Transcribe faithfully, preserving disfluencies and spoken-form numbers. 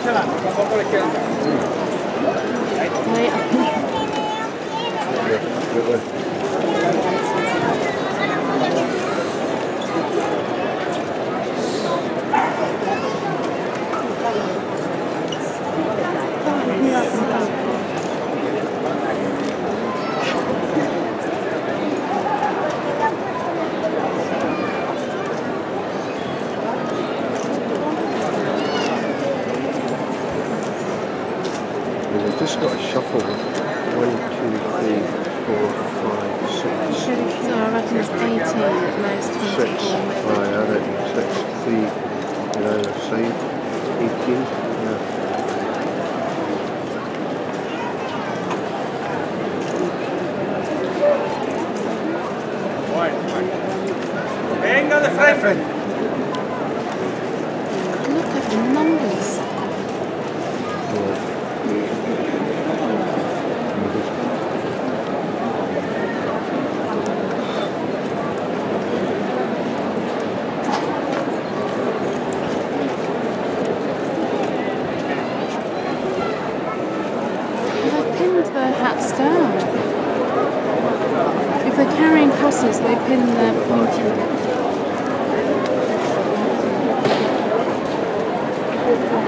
We've just got a shuffle. One, two, three, four, five, six. So I reckon it's eighteen at most, Six. twenty-four. Right, I reckon six, three, on either side. Eighteen. Yeah. Venga de frente. Look at the numbers. They've pinned their hats down. If they're carrying crosses, they pin their pointy.